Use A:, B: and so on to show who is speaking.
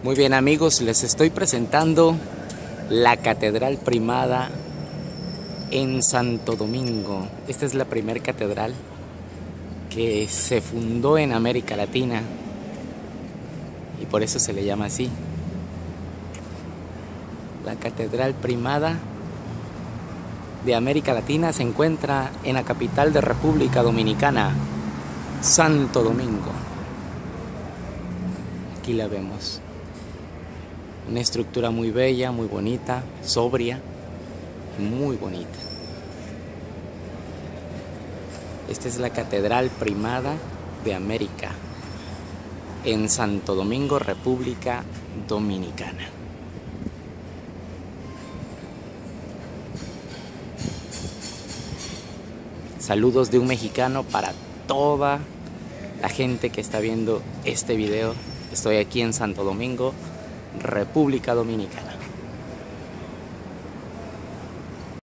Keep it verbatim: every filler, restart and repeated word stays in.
A: Muy bien, amigos, les estoy presentando la Catedral Primada en Santo Domingo. Esta es la primera catedral que se fundó en América Latina y por eso se le llama así. La Catedral Primada de América Latina se encuentra en la capital de República Dominicana, Santo Domingo. Aquí la vemos. Una estructura muy bella, muy bonita, sobria y muy bonita. Esta es la Catedral Primada de América en Santo Domingo, República Dominicana. Saludos de un mexicano para toda la gente que está viendo este video. Estoy aquí en Santo Domingo, República Dominicana.